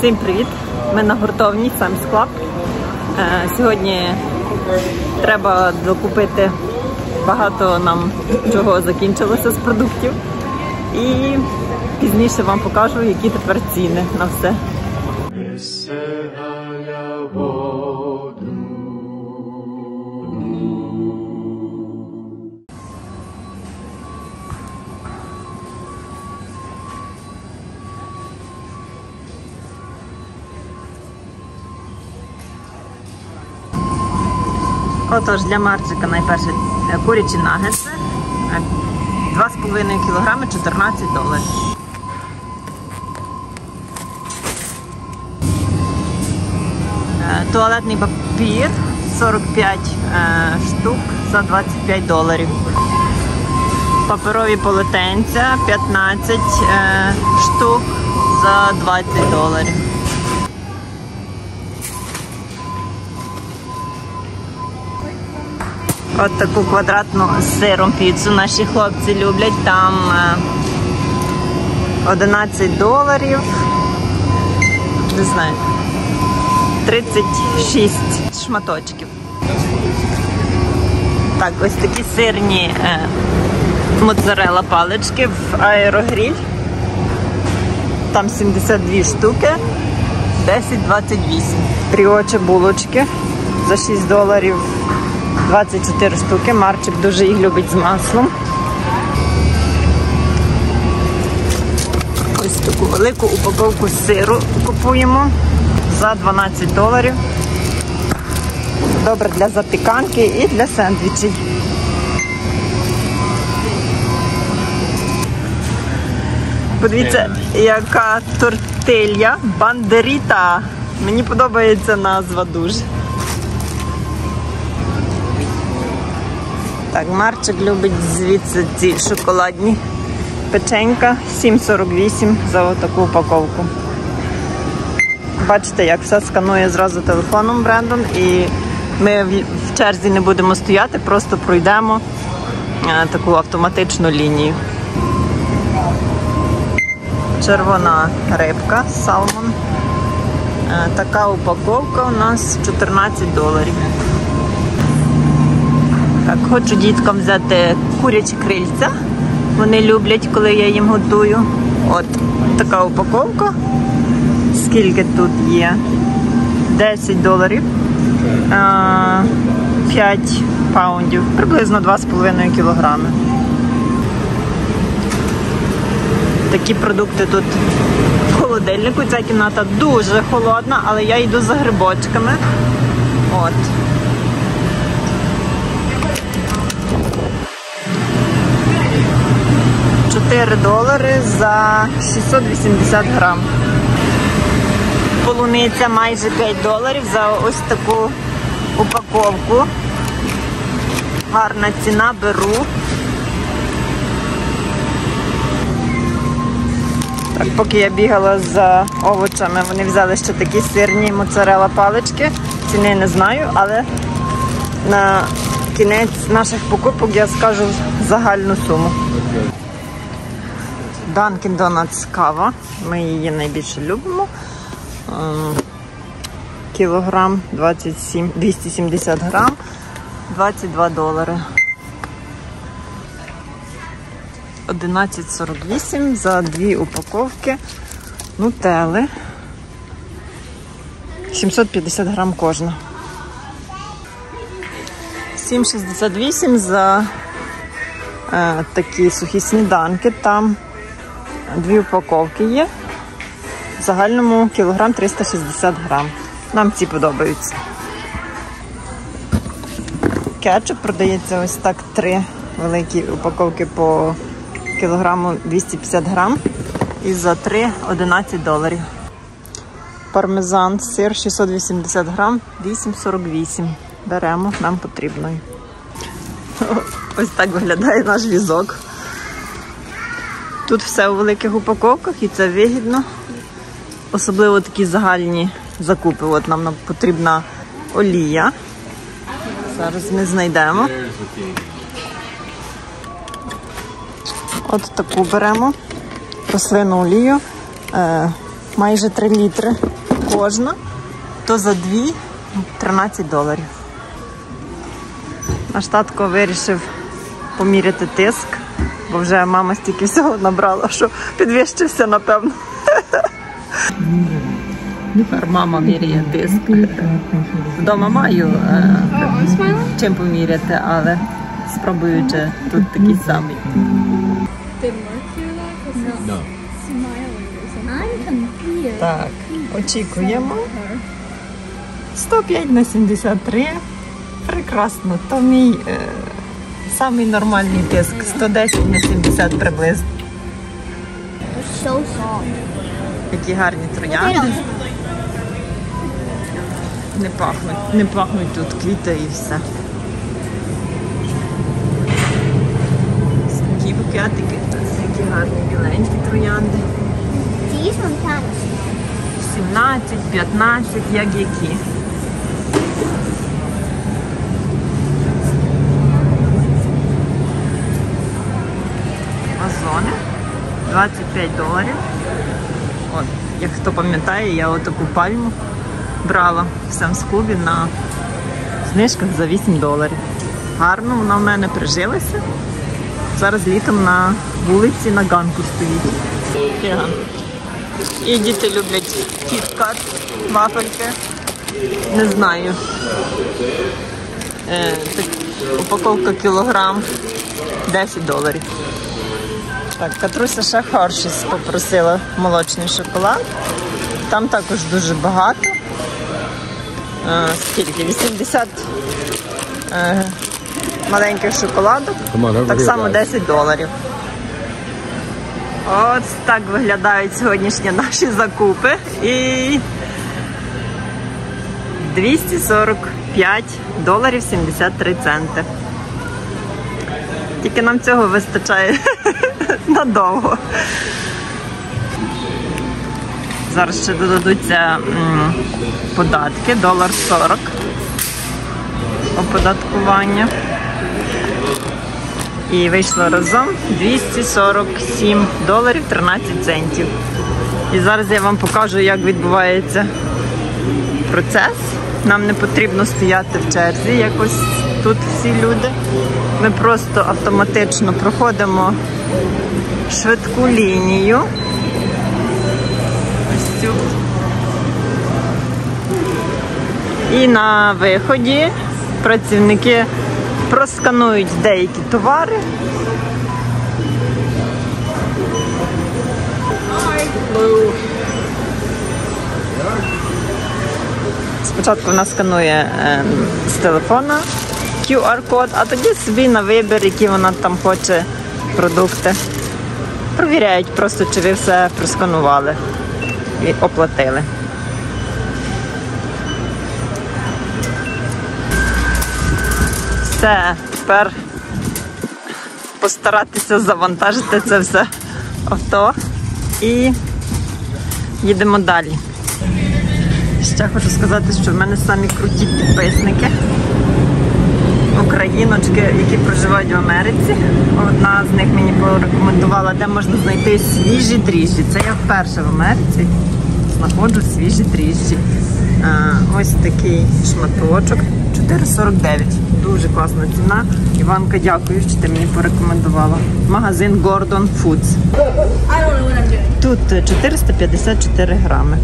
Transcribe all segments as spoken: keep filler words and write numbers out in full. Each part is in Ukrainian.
Всім привіт! Ми на гуртовні Sam's Club. Сьогодні треба докупити, багато нам чого закінчилося з продуктів. І пізніше вам покажу, які тепер ціни на все. Отож, для Марчика найперше курячі нагетси, два з половиною кілограми, чотирнадцять доларів. Туалетний папір сорок п'ять штук за двадцять п'ять доларів. Паперові полотенця п'ятнадцять штук за двадцять доларів. От таку квадратну з сиром піцу наші хлопці люблять. Там одинадцять доларів, не знаю, тридцять шість шматочків. Так, ось такі сирні е, моцарелла палички в аерогріль. Там сімдесят дві штуки, десять двадцять вісім. Бріочі булочки за шість доларів. двадцять чотири штуки. Марчик дуже їх любить з маслом. Ось таку велику упаковку сиру купуємо за дванадцять доларів. Добре для запіканки і для сендвічів. Подивіться, яка тортилья бандеріта. Мені подобається назва дуже. Так, Марчик любить звідси ці шоколадні печенька, сім сорок вісім за отаку упаковку. Бачите, як все сканує зразу телефоном брендом, і ми в черзі не будемо стояти, просто пройдемо таку автоматичну лінію. Червона рибка, салмон. Така упаковка у нас чотирнадцять доларів. Так, хочу діткам взяти курячі крильця. Вони люблять, коли я їм готую. От така упаковка. Скільки тут є? десять доларів. п'ять паундів. Приблизно два з половиною кілограми. Такі продукти тут в холодильнику. Ця кімната дуже холодна, але я йду за грибочками. От. чотири долари за шістсот вісімдесят грам. Полуниця майже п'ять доларів за ось таку упаковку. Гарна ціна, беру. Так, поки я бігала за овочами, вони взяли ще такі сирні моцарелла палички. Ціни не знаю, але на кінець наших покупок я скажу загальну суму. Dunkin' Donuts кава. Ми її найбільше любимо. Кілограм двадцять сім, двісті сімдесят грам, двадцять два долари. одинадцять сорок вісім за дві упаковки нутелли. сімсот п'ятдесят грам кожна. сім шістдесят вісім за е, такі сухі сніданки. Там дві упаковки є. В загальному кілограм триста шістдесят грам. Нам ці подобаються. Кетчуп продається ось так, три великі упаковки по кілограму двісті п'ятдесят грам. І за три одинадцять доларів. Пармезан, сир шістсот вісімдесят грам, вісім сорок вісім. Беремо, нам потрібно. Ось так виглядає наш візок. Тут все у великих упаковках і це вигідно. Особливо такі загальні закупи. От нам потрібна олія. Зараз ми знайдемо. От таку беремо рослинну олію. Е, майже три літри. кожна, то за дві тринадцять доларів. Наш татко вирішив поміряти тиск, бо вже мама стільки всього набрала, що підвищився, напевно. Тепер мама міряє тиск. Вдома маю е, чим поміряти, але спробую, чи тут такий самий. Так, очікуємо. сто п'ять на сімдесят три. Прекрасно. То мій е, самий нормальний тиск. сто десять на сімдесят приблизно. Які гарні троянди. Не пахнуть, не пахнуть тут квіти і все. Такі букетики, такі гарні біленькі троянди. сімнадцять, п'ятнадцять, як які. Вазони. двадцять п'ять доларів. От, як хто пам'ятає, я отаку пальму брала в Самс-клубі на знижках за вісім доларів. Гарно, вона в мене прижилася. Зараз літом на вулиці на ганку стоїть. І діти люблять кіт-кат, вафельки. Не знаю. Е, так, упаковка кілограм десять доларів. Так, Катруся ще Хершіс попросила молочний шоколад. Там також дуже багато. Е, скільки? вісімдесят е, маленьких шоколадок. Так само десять доларів. Ось так виглядають сьогоднішні наші закупи. І двісті сорок п'ять доларів сімдесят три центи. Тільки нам цього вистачає надовго. Зараз ще додадуться м, податки, долар сорок оподаткування. І вийшло разом двісті сорок сім доларів тринадцять центів. І зараз я вам покажу, як відбувається процес. Нам не потрібно стояти в черзі, якось тут всі люди. Ми просто автоматично проходимо швидку лінію. Ось цю. І на виході працівники просканують деякі товари. Спочатку вона сканує е, з телефона кю ар-код, а тоді собі на вибір, які вона там хоче продукти. Провіряють просто, чи ви все просканували і оплатили. Все, тепер постаратися завантажити це все авто і їдемо далі. Ще хочу сказати, що в мене самі круті підписники, україночки, які проживають в Америці. Одна з них мені порекомендувала, де можна знайти свіжі дріжджі. Це я вперше в Америці знаходжу свіжі дріжджі. Ось такий шматочок, чотири сорок дев'ять. Дуже класна ціна. Іванка, дякую, що ти мені порекомендувала. Магазин Gordon Foods. Тут чотириста п'ятдесят чотири грами.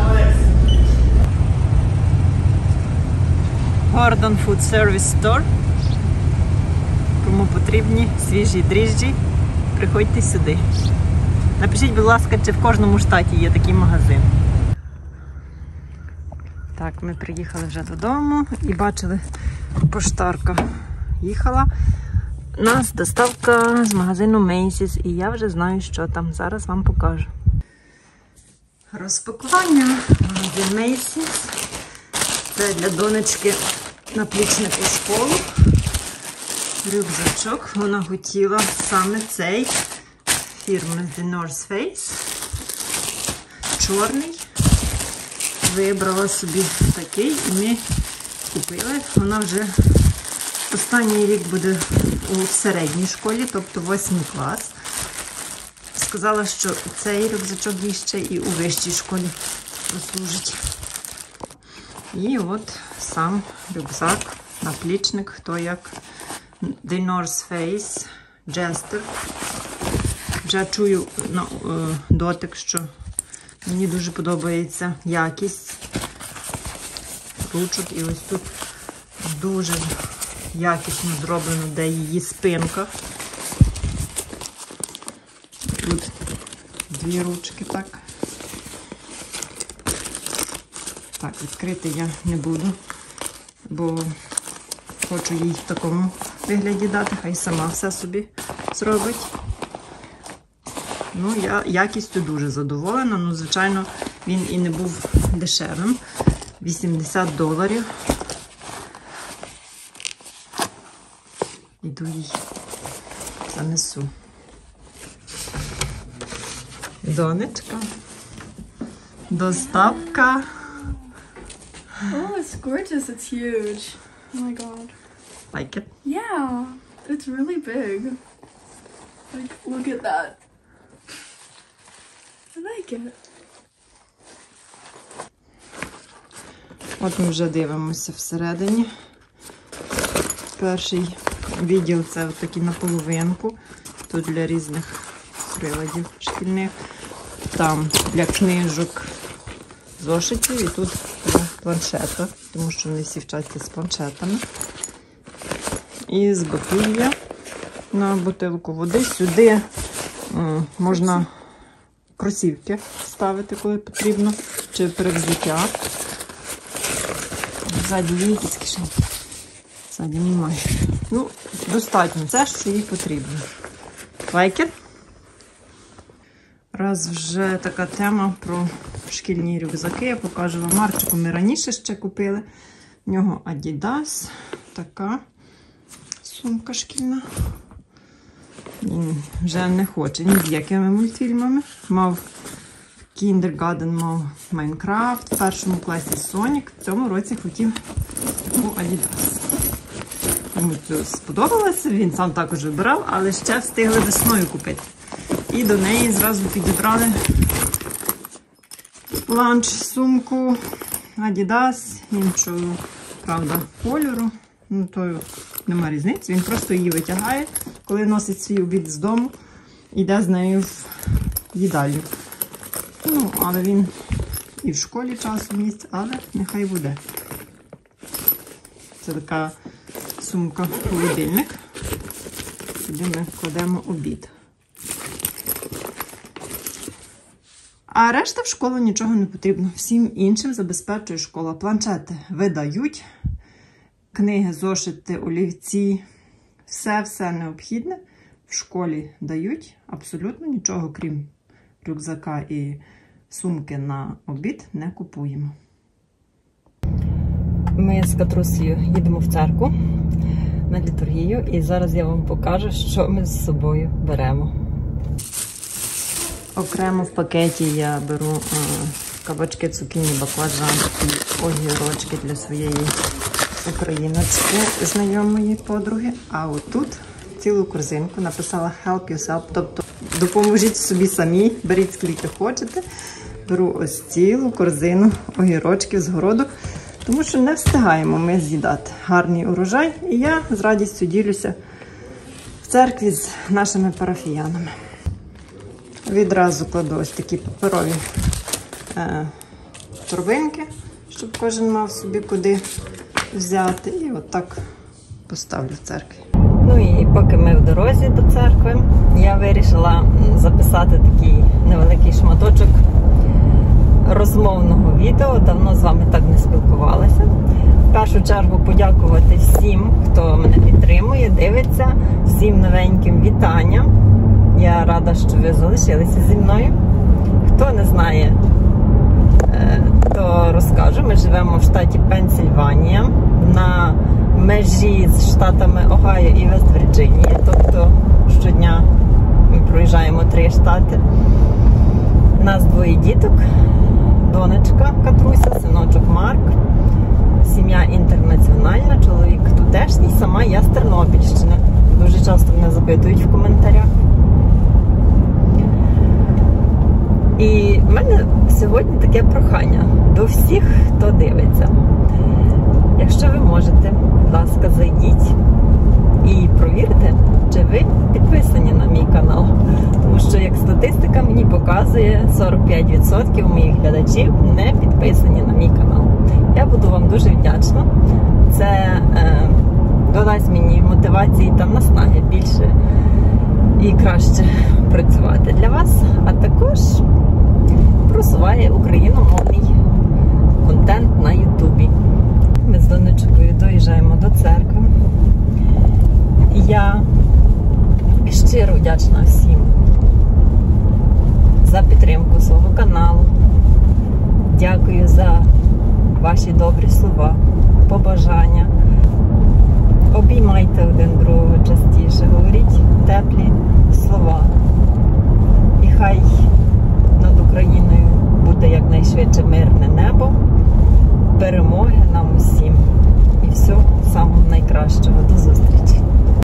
Gordon Food Service Store. Кому потрібні свіжі дріжджі, приходьте сюди. Напишіть, будь ласка, чи в кожному штаті є такий магазин. Так, ми приїхали вже додому і бачили, поштарка їхала. У нас доставка з магазину Macy's, і я вже знаю, що там. Зараз вам покажу. Розпакування. Магазин Macy's. Це для донечки наплічник у школу. Рюкзачок. Вона хотіла саме цей. Фірми The North Face. Чорний. Вибрала собі такий і ми купили. Вона вже останній рік буде у середній школі, тобто восьмий клас. Сказала, що цей рюкзачок їй ще і у вищій школі послужить. І от сам рюкзак, наплічник, хто як The North Face Jester. Вже чую на е, дотик, що мені дуже подобається якість ручок. І ось тут дуже якісно зроблено, де її спинка. Тут дві ручки, так. Так, відкрити я не буду, бо хочу їй в такому вигляді дати, хай сама все собі зробить. Ну, я якістю дуже задоволена, ну, звичайно, він і не був дешевим. вісімдесят доларів. Іду їй занесу. Донечка. Доставка. Oh, it's gorgeous. It's huge. Oh my god. Like it? Yeah, it's really big. Like, look at that. I like it. От ми вже дивимося всередині. Перший відділ це такий наполовинку. Тут для різних приладів шкільних. Там для книжок, зошитів і тут для планшета, тому що вони всі вчаться з планшетами. І з боків є на бутилку води. Сюди м, можна кросівки ставити, коли потрібно, чи перевзуття. Ззаді є якісь кишеньки. Ззаді немає. Ну, достатньо. Це, що їй потрібно. Лайки. Раз вже така тема про шкільні рюкзаки, я покажу вам. Марчику ми раніше ще купили. В нього Adidas. Така сумка шкільна. Він вже не хоче ні з якими мультфільмами. Мав Kindergarten, мав Майнкрафт, в першому класі Сонік. В цьому році хотів таку Adidas. Йому це сподобалося, він сам також вибирав, але ще встигли весною купити. І до неї зразу підібрали ланч-сумку Adidas, іншого, правда, кольору. Ну, то нема різниці, він просто її витягає, коли носить свій обід з дому, йде з нею в їдальню. Ну, але він і в школі часом їсть, але нехай буде. Це така сумка-холодильник. Сюди ми кладемо обід. А решта в школу нічого не потрібно. Всім іншим забезпечує школа. Планшети видають, книги, зошити, олівці, все-все необхідне в школі дають. Абсолютно нічого, крім рюкзака і сумки на обід, не купуємо. Ми з Катрусею їдемо в церкву на літургію, і зараз я вам покажу, що ми з собою беремо. Окремо в пакеті я беру а, кабачки, цукіні, баклажан і огірочки для своєї україночки, знайомої подруги. А отут цілу корзинку написала Help yourself, тобто допоможіть собі самі, беріть скільки хочете. Беру ось цілу корзину огірочків з городу, тому що не встигаємо ми з'їдати гарний урожай. І я з радістю ділюся в церкві з нашими парафіянами. Відразу кладу ось такі паперові е, торбинки, щоб кожен мав собі куди взяти. І отак поставлю в церкві. Ну і поки ми в дорозі до церкви, я вирішила записати такий невеликий шматочок розмовного відео. Давно з вами так не спілкувалася. В першу чергу подякувати всім, хто мене підтримує, дивиться, всім новеньким вітанням. Я рада, що ви залишилися зі мною. Хто не знає, то розкажу. Ми живемо в штаті Пенсільванія, на межі з штатами Огайо і Вест-Вірджинія. Тобто щодня ми проїжджаємо три штати. Нас двоє діток. Донечка Катруся, синочок Марк. Сім'я інтернаціональна, чоловік тутешній, сама я з Тернопільщини. Дуже часто мене запитують в коментарях. І в мене сьогодні таке прохання до всіх, хто дивиться. Якщо ви можете, будь ласка, зайдіть і провірте, чи ви підписані на мій канал. Тому що, як статистика мені показує, сорок п'ять відсотків моїх глядачів не підписані на мій канал. Я буду вам дуже вдячна. Це е, додасть мені мотивації та наснаги більше і краще працювати для вас, а також просуває україномовний контент на Ютубі. Ми з донечкою доїжджаємо до церкви. Я щиро вдячна всім за підтримку свого каналу. Дякую за ваші добрі слова, побажання. Обіймайте один другого частіше, говоріть теплі слова. І хай над Україною буде якнайшвидше мирне небо, перемоги нам усім і всього самого найкращого. До зустрічі!